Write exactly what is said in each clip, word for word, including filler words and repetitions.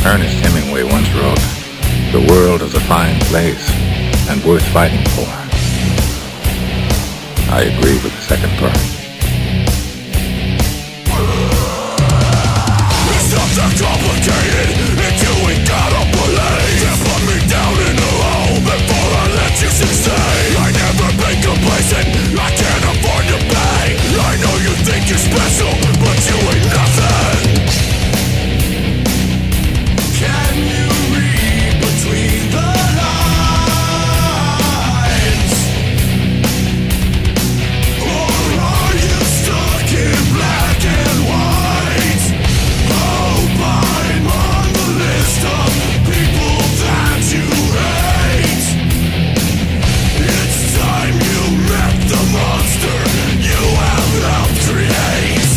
Ernest Hemingway once wrote, "The world is a fine place and worth fighting for." I agree with the second part. It's not that complicated, it's you we gotta believe. Can't put me down in a hole before I let you succeed. I never been complacent, I can't afford to pay. I know you think you're special, but you ain't nothing. Can you read between the lines? Or are you stuck in black and white? Hope I'm on the list of people that you hate. It's time you met the monster you have helped create.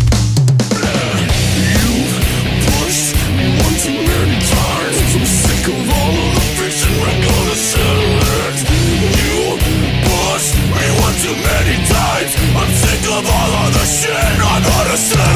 You've pushed me one too many times. I'm sick of all of the fiction, we're gonna settle it. You pushed me one too many times. I'm sick of all of the shit, I'm gonna settle it.